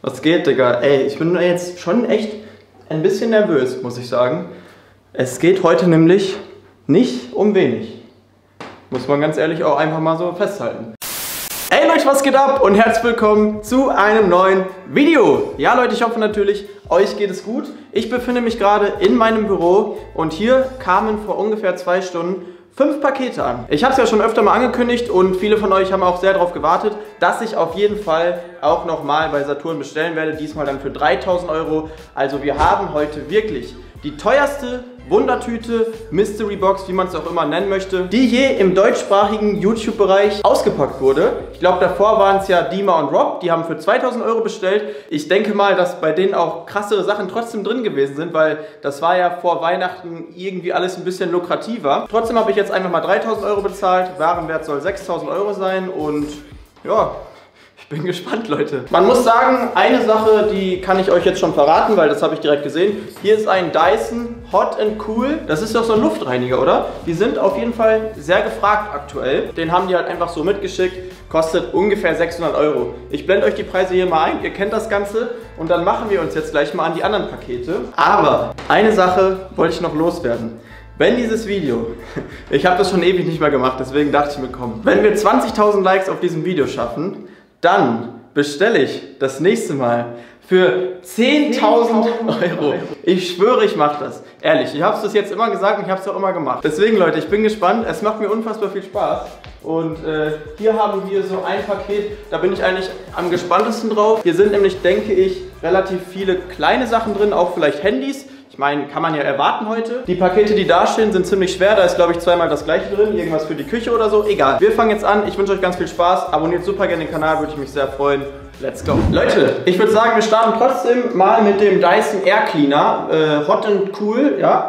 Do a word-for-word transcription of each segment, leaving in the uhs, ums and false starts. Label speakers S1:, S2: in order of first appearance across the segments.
S1: Was geht, Digga? Ey, ich bin jetzt schon echt ein bisschen nervös, muss ich sagen. Es geht heute nämlich nicht um wenig. Muss man ganz ehrlich auch einfach mal so festhalten. Hey Leute, was geht ab und herzlich willkommen zu einem neuen Video. Ja Leute, ich hoffe natürlich, euch geht es gut. Ich befinde mich gerade in meinem Büro und hier kamen vor ungefähr zwei Stunden fünf Pakete an. Ich habe es ja schon öfter mal angekündigt und viele von euch haben auch sehr darauf gewartet, dass ich auf jeden Fall auch nochmal bei Saturn bestellen werde. Diesmal dann für dreitausend Euro. Also wir haben heute wirklich die teuerste Wundertüte, Mystery Box, wie man es auch immer nennen möchte, die je im deutschsprachigen YouTube-Bereich ausgepackt wurde. Ich glaube, davor waren es ja Dima und Rob, die haben für zweitausend Euro bestellt. Ich denke mal, dass bei denen auch krassere Sachen trotzdem drin gewesen sind, weil das war ja vor Weihnachten irgendwie alles ein bisschen lukrativer. Trotzdem habe ich jetzt einfach mal dreitausend Euro bezahlt, Warenwert soll sechstausend Euro sein und ja... Ich bin gespannt, Leute. Man muss sagen, eine Sache, die kann ich euch jetzt schon verraten, weil das habe ich direkt gesehen. Hier ist ein Dyson Hot and Cool. Das ist doch so ein Luftreiniger, oder? Die sind auf jeden Fall sehr gefragt aktuell. Den haben die halt einfach so mitgeschickt. Kostet ungefähr sechshundert Euro. Ich blende euch die Preise hier mal ein. Ihr kennt das Ganze. Und dann machen wir uns jetzt gleich mal an die anderen Pakete. Aber eine Sache wollte ich noch loswerden. Wenn dieses Video, ich habe das schon ewig nicht mehr gemacht, deswegen dachte ich mir, komm. Wenn wir zwanzigtausend Likes auf diesem Video schaffen, dann bestelle ich das nächste Mal für zehntausend Euro. Ich schwöre, ich mache das. Ehrlich, ich habe es das jetzt immer gesagt und ich habe es auch immer gemacht. Deswegen, Leute, ich bin gespannt. Es macht mir unfassbar viel Spaß. Und äh, hier haben wir so ein Paket, da bin ich eigentlich am gespanntesten drauf. Hier sind nämlich, denke ich, relativ viele kleine Sachen drin, auch vielleicht Handys. Ich meine, kann man ja erwarten heute. Die Pakete, die da stehen, sind ziemlich schwer. Da ist, glaube ich, zweimal das gleiche drin. Irgendwas für die Küche oder so. Egal. Wir fangen jetzt an. Ich wünsche euch ganz viel Spaß. Abonniert super gerne den Kanal, würde ich mich sehr freuen. Let's go. Leute, ich würde sagen, wir starten trotzdem mal mit dem Dyson Air Cleaner. Äh, Hot and Cool, ja.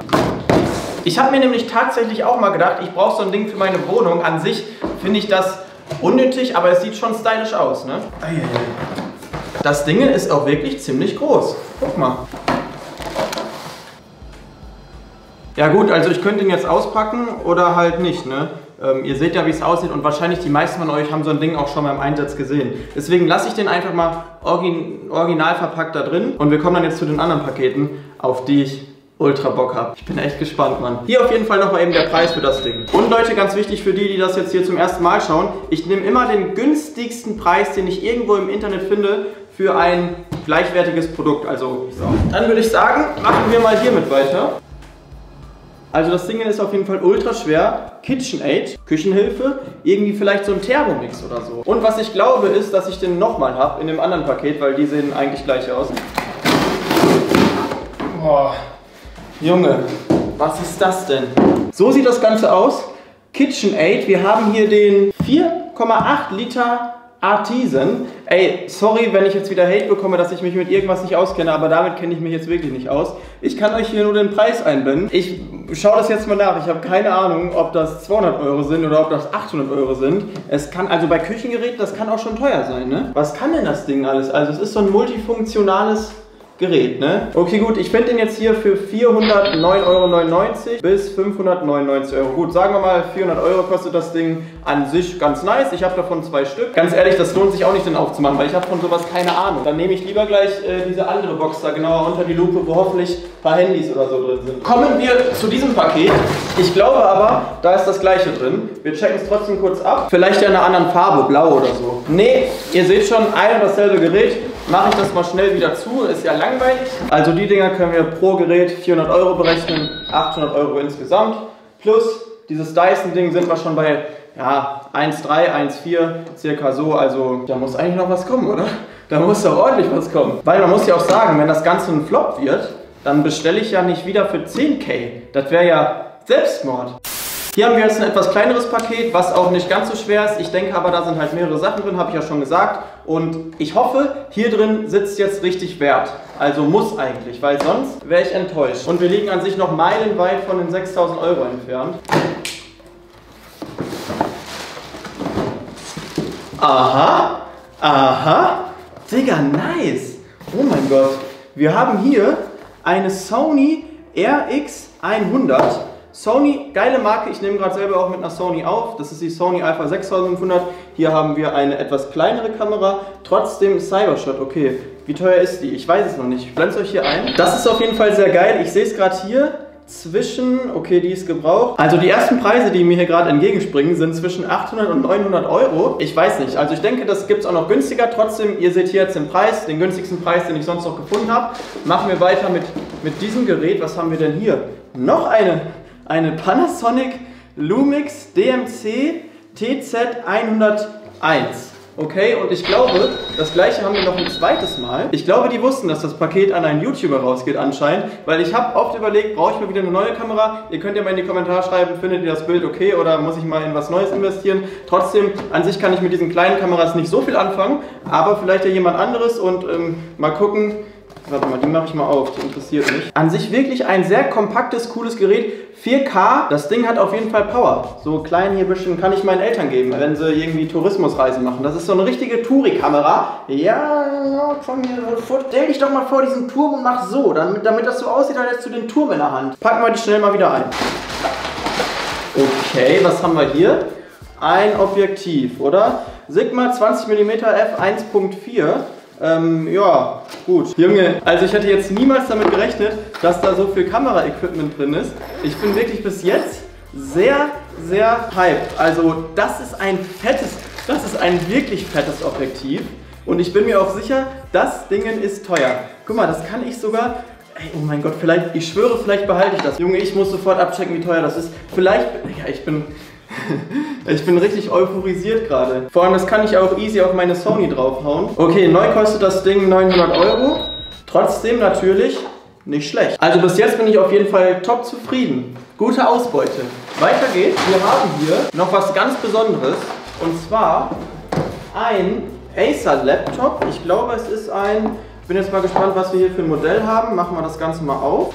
S1: Ich habe mir nämlich tatsächlich auch mal gedacht, ich brauche so ein Ding für meine Wohnung. An sich finde ich das unnötig, aber es sieht schon stylisch aus, ne? Das Ding ist auch wirklich ziemlich groß. Guck mal. Ja gut, also ich könnte ihn jetzt auspacken oder halt nicht, ne? Ähm, ihr seht ja, wie es aussieht und wahrscheinlich die meisten von euch haben so ein Ding auch schon mal im Einsatz gesehen. Deswegen lasse ich den einfach mal origin original verpackt da drin und wir kommen dann jetzt zu den anderen Paketen, auf die ich ultra Bock habe. Ich bin echt gespannt, Mann. Hier auf jeden Fall nochmal eben der Preis für das Ding. Und Leute, ganz wichtig für die, die das jetzt hier zum ersten Mal schauen, ich nehme immer den günstigsten Preis, den ich irgendwo im Internet finde, für ein gleichwertiges Produkt. Also, so. Dann würde ich sagen, machen wir mal hiermit weiter. Also das Ding ist auf jeden Fall ultra schwer. KitchenAid, Küchenhilfe, irgendwie vielleicht so ein Thermomix oder so. Und was ich glaube ist, dass ich den nochmal habe in dem anderen Paket, weil die sehen eigentlich gleich aus. Boah, Junge, was ist das denn? So sieht das Ganze aus. KitchenAid, wir haben hier den vier Komma acht Liter Artisan. Ey, sorry, wenn ich jetzt wieder Hate bekomme, dass ich mich mit irgendwas nicht auskenne, aber damit kenne ich mich jetzt wirklich nicht aus. Ich kann euch hier nur den Preis einblenden. Ich schaue das jetzt mal nach. Ich habe keine Ahnung, ob das zweihundert Euro sind oder ob das achthundert Euro sind. Es kann, also bei Küchengeräten, das kann auch schon teuer sein, ne? Was kann denn das Ding alles? Also es ist so ein multifunktionales Gerät, ne? Okay, gut, ich finde den jetzt hier für vierhundertneun Euro neunundneunzig bis fünfhundertneunundneunzig Euro. Gut, sagen wir mal, vierhundert Euro kostet das Ding an sich ganz nice. Ich habe davon zwei Stück. Ganz ehrlich, das lohnt sich auch nicht, den aufzumachen, weil ich habe von sowas keine Ahnung. Dann nehme ich lieber gleich äh, diese andere Box da genauer unter die Lupe, wo hoffentlich ein paar Handys oder so drin sind. Kommen wir zu diesem Paket. Ich glaube aber, da ist das gleiche drin. Wir checken es trotzdem kurz ab. Vielleicht ja in einer anderen Farbe, blau oder so. Nee, ihr seht schon, ein und dasselbe Gerät. Mache ich das mal schnell wieder zu, ist ja langweilig. Also die Dinger können wir pro Gerät vierhundert Euro berechnen, achthundert Euro insgesamt. Plus dieses Dyson-Ding sind wir schon bei ja, eins Komma drei, eins Komma vier, circa so. Also da muss eigentlich noch was kommen, oder? Da muss doch ordentlich was kommen. Weil man muss ja auch sagen, wenn das Ganze ein Flop wird, dann bestelle ich ja nicht wieder für zehn K. Das wäre ja Selbstmord. Hier haben wir jetzt ein etwas kleineres Paket, was auch nicht ganz so schwer ist. Ich denke aber, da sind halt mehrere Sachen drin, habe ich ja schon gesagt. Und ich hoffe, hier drin sitzt jetzt richtig Wert. Also muss eigentlich, weil sonst wäre ich enttäuscht. Und wir liegen an sich noch meilenweit von den sechstausend Euro entfernt. Aha, aha, Digga, nice. Oh mein Gott. Wir haben hier eine Sony R X hundert. Sony, geile Marke, ich nehme gerade selber auch mit einer Sony auf. Das ist die Sony Alpha sechstausendfünfhundert. Hier haben wir eine etwas kleinere Kamera, trotzdem Cybershot. Okay, wie teuer ist die? Ich weiß es noch nicht. Ich blende es euch hier ein. Das ist auf jeden Fall sehr geil. Ich sehe es gerade hier. Zwischen, okay, die ist gebraucht. Also die ersten Preise, die mir hier gerade entgegenspringen, sind zwischen achthundert und neunhundert Euro. Ich weiß nicht, also ich denke, das gibt es auch noch günstiger. Trotzdem, ihr seht hier jetzt den Preis, den günstigsten Preis, den ich sonst noch gefunden habe. Machen wir weiter mit, mit diesem Gerät. Was haben wir denn hier? Noch eine, eine Panasonic Lumix D M C T Z hunderteins. Okay, und ich glaube, das gleiche haben wir noch ein zweites Mal. Ich glaube, die wussten, dass das Paket an einen YouTuber rausgeht anscheinend, weil ich habe oft überlegt, brauche ich mal wieder eine neue Kamera? Ihr könnt ja mal in die Kommentare schreiben, findet ihr das Bild okay oder muss ich mal in was Neues investieren? Trotzdem, an sich kann ich mit diesen kleinen Kameras nicht so viel anfangen, aber vielleicht ja jemand anderes und ähm, mal gucken. Warte mal, die mache ich mal auf, die interessiert mich. An sich wirklich ein sehr kompaktes, cooles Gerät. vier K, das Ding hat auf jeden Fall Power. So klein hier ein bisschen kann ich meinen Eltern geben, wenn sie irgendwie Tourismusreisen machen. Das ist so eine richtige Touri-Kamera. Ja, komm hier, stell dich doch mal vor diesen Turm und mach so, damit, damit das so aussieht, als hättest du den Turm in der Hand. Packen wir die schnell mal wieder ein. Okay, was haben wir hier? Ein Objektiv, oder? Sigma zwanzig Millimeter f eins Punkt vier. Ähm, ja, gut. Junge, also ich hätte jetzt niemals damit gerechnet, dass da so viel Kamera-Equipment drin ist. Ich bin wirklich bis jetzt sehr, sehr hyped. Also das ist ein fettes, das ist ein wirklich fettes Objektiv. Und ich bin mir auch sicher, das Ding ist teuer. Guck mal, das kann ich sogar... Ey, oh mein Gott, vielleicht, ich schwöre, vielleicht behalte ich das. Junge, ich muss sofort abchecken, wie teuer das ist. Vielleicht, ja, ich bin... Ich bin richtig euphorisiert gerade. Vor allem, das kann ich auch easy auf meine Sony draufhauen. Okay, neu kostet das Ding neunhundert Euro. Trotzdem natürlich nicht schlecht. Also bis jetzt bin ich auf jeden Fall top zufrieden. Gute Ausbeute. Weiter geht's. Wir haben hier noch was ganz Besonderes. Und zwar ein Acer Laptop. Ich glaube, es ist ein... Ich bin jetzt mal gespannt, was wir hier für ein Modell haben. Machen wir das Ganze mal auf.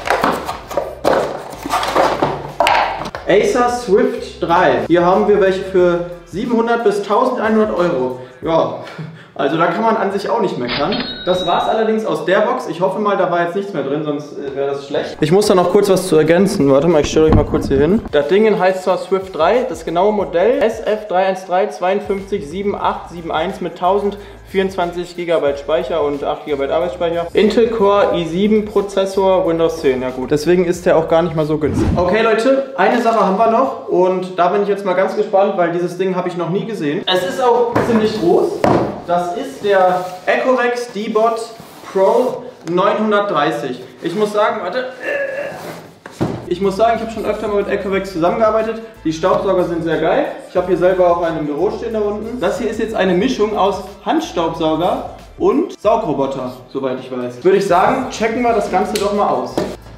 S1: Acer Swift drei. Hier haben wir welche für siebenhundert bis eintausendeinhundert Euro. Ja, also da kann man an sich auch nicht meckern. Das war es allerdings aus der Box. Ich hoffe mal, da war jetzt nichts mehr drin, sonst wäre das schlecht. Ich muss da noch kurz was zu ergänzen. Warte mal, ich stelle euch mal kurz hier hin. Das Ding heißt zwar Swift drei, das genaue Modell S F drei eins drei zwei fünf sieben acht sieben eins mit tausendvierundzwanzig Gigabyte Speicher und acht Gigabyte Arbeitsspeicher. Intel Core i sieben Prozessor, Windows zehn, ja gut. Deswegen ist der auch gar nicht mal so günstig. Okay Leute, eine Sache haben wir noch und da bin ich jetzt mal ganz gespannt, weil dieses Ding habe ich noch nie gesehen. Es ist auch ziemlich groß. Das ist der Ecorex D-Bot Pro neunhundertdreißig. Ich muss sagen, warte. Ich muss sagen, ich habe schon öfter mal mit Ecorex zusammengearbeitet. Die Staubsauger sind sehr geil. Ich habe hier selber auch einen im Büro stehen da unten. Das hier ist jetzt eine Mischung aus Handstaubsauger und Saugroboter, soweit ich weiß. Würde ich sagen, checken wir das Ganze doch mal aus.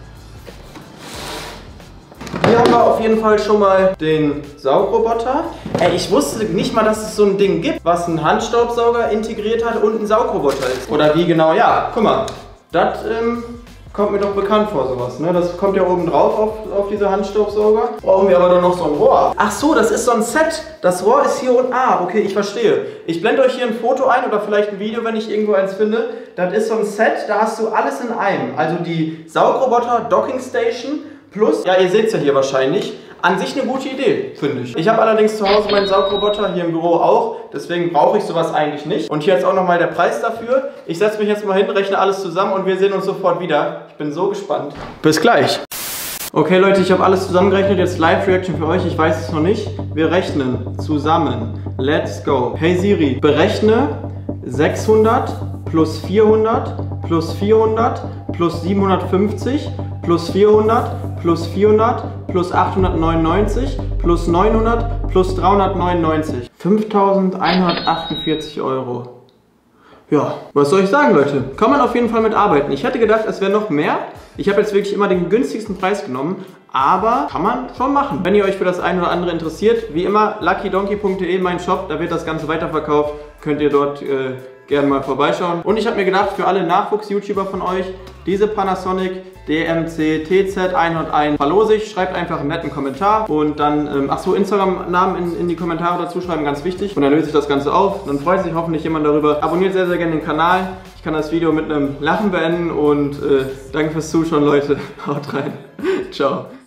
S1: Hier haben wir auf jeden Fall schon mal den Saugroboter. Ey, ich wusste nicht mal, dass es so ein Ding gibt, was einen Handstaubsauger integriert hat und ein Saugroboter ist. Oder wie genau? Ja, guck mal. Das ähm, kommt mir doch bekannt vor, sowas. Ne? Das kommt ja oben drauf auf, auf diese Handstaubsauger. Brauchen wir aber doch noch so ein Rohr. Ach so, das ist so ein Set. Das Rohr ist hier unten. Ah, okay, ich verstehe. Ich blende euch hier ein Foto ein oder vielleicht ein Video, wenn ich irgendwo eins finde. Das ist so ein Set, da hast du alles in einem. Also die Saugroboter, Docking Station plus, ja, ihr seht es ja hier wahrscheinlich, an sich eine gute Idee, finde ich. Ich habe allerdings zu Hause meinen Saugroboter, hier im Büro auch, deswegen brauche ich sowas eigentlich nicht. Und hier jetzt auch nochmal der Preis dafür. Ich setze mich jetzt mal hin, rechne alles zusammen und wir sehen uns sofort wieder. Ich bin so gespannt. Bis gleich. Okay Leute, ich habe alles zusammengerechnet, jetzt Live-Reaction für euch, ich weiß es noch nicht. Wir rechnen zusammen. Let's go. Hey Siri, berechne sechshundert plus vierhundert plus vierhundert plus siebenhundertfünfzig plus vierhundert plus vierhundert plus achthundertneunundneunzig plus neunhundert plus dreihundertneunundneunzig. fünftausendeinhundertachtundvierzig Euro. Ja, was soll ich sagen, Leute? Kann man auf jeden Fall mit arbeiten. Ich hätte gedacht, es wäre noch mehr. Ich habe jetzt wirklich immer den günstigsten Preis genommen, aber kann man schon machen. Wenn ihr euch für das eine oder andere interessiert, wie immer, lucky donkey punkt de, mein Shop, da wird das Ganze weiterverkauft. Könnt ihr dort äh, gerne mal vorbeischauen. Und ich habe mir gedacht, für alle Nachwuchs-YouTuber von euch, diese Panasonic D M C T Z hunderteins verlose ich. Schreibt einfach einen netten Kommentar und dann, ähm, ach so, Instagram-Namen in, in die Kommentare dazu schreiben, ganz wichtig. Und dann löse ich das Ganze auf. Dann freut sich hoffentlich jemand darüber. Abonniert sehr, sehr gerne den Kanal. Ich kann das Video mit einem Lachen beenden und äh, danke fürs Zuschauen, Leute. Haut rein. Ciao.